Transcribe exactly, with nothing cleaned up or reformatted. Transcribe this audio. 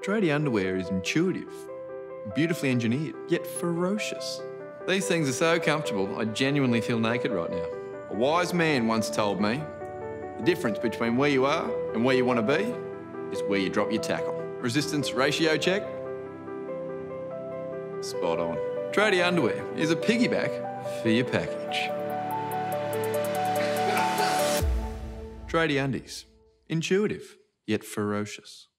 Tradie underwear is intuitive, beautifully engineered, yet ferocious. These things are so comfortable, I genuinely feel naked right now. A wise man once told me, the difference between where you are and where you want to be is where you drop your tackle. Resistance ratio check? Spot on. Tradie underwear is a piggyback for your package. Tradie undies. Intuitive, yet ferocious.